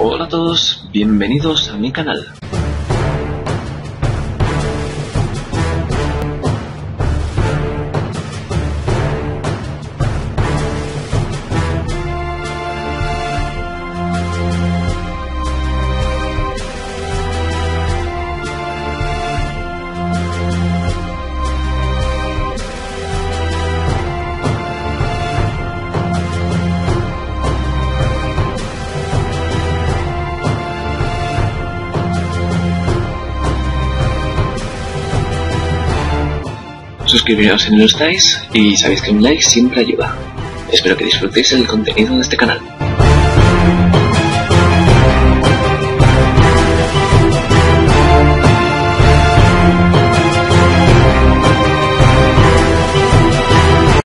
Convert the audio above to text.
Hola a todos, bienvenidos a mi canal. Suscribiros si no lo estáis y sabéis que un like siempre ayuda. Espero que disfrutéis el contenido de este canal.